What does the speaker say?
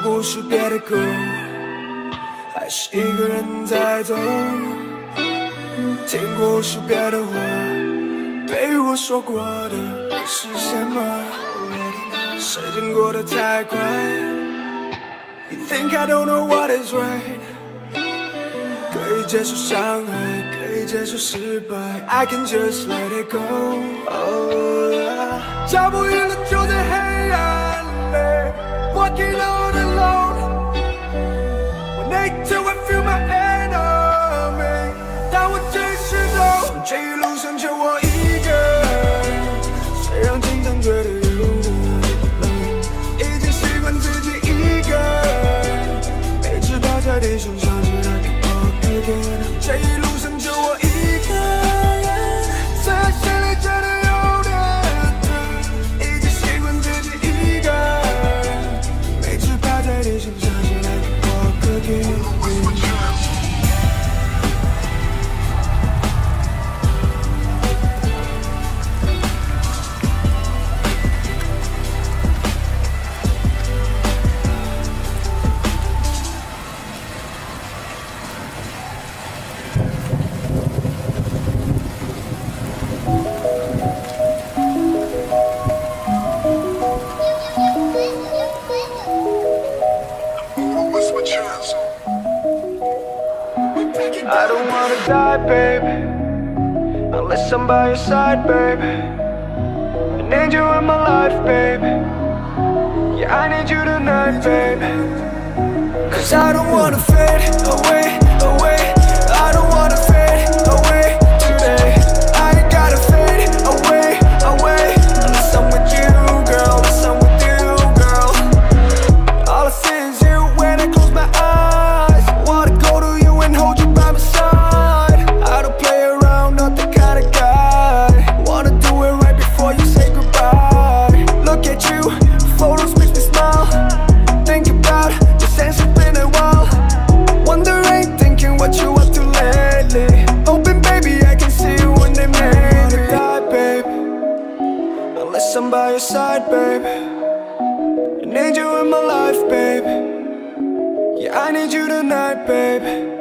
不是别的狗，还是一个人在走。听过是别的话，对我说过的是什么？时间过得太快 You think I don't know what is right 可以接受伤害，可以接受失败 I can just let it go oh, yeah. 脚步远了就在黑暗里 Walking all alone When I till I feel my enemy 当我继续走这一路上就我一个人谁让经常觉得有点已经习惯自己一个人每次趴在地上想起来这一路上就我一个人在心里觉得有点疼已经习惯自己一个人每次趴在地上想起来我可以I don't wanna die, baby Unless I'm by your side, baby I need you in my life, baby Yeah, I need you tonight, baby Cause I don't wanna fade away, away I don't wanna fade away today I ain't gotta fade away, away Unless I'm with you, girl Unless I'm with you, girl All I see is you when I close my eyes Wanna go to you and hold you by my side I don't play around, not the kind of guy Wanna do it right before you say goodbye Look at you, photos make me smile Think about the sense it's been a while Wondering, thinking what you up to lately Hoping baby I can see you one day maybe I die baby Unless I'm by your side baby I need you in my life baby Yeah I need you tonight baby